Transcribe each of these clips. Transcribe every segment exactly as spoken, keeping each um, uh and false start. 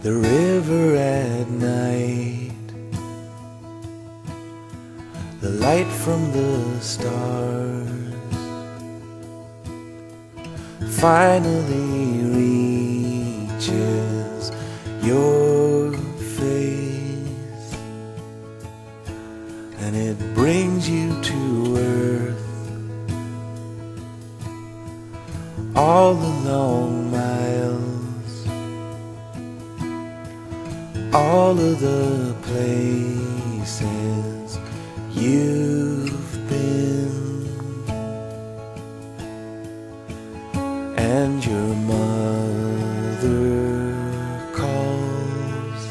the river at night, the light from the stars finally reaches your face, and it brings you to earth. All the long miles, all of the places you've been, and your mother calls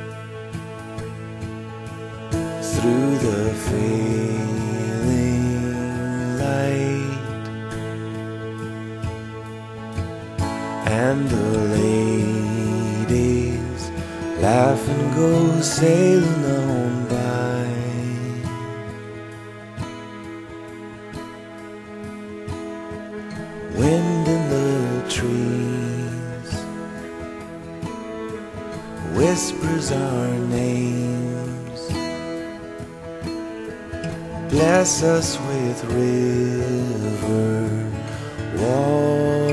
through the failing light, and the ladies laugh and go sailing on by. Wind in the trees whispers our names, bless us with river water.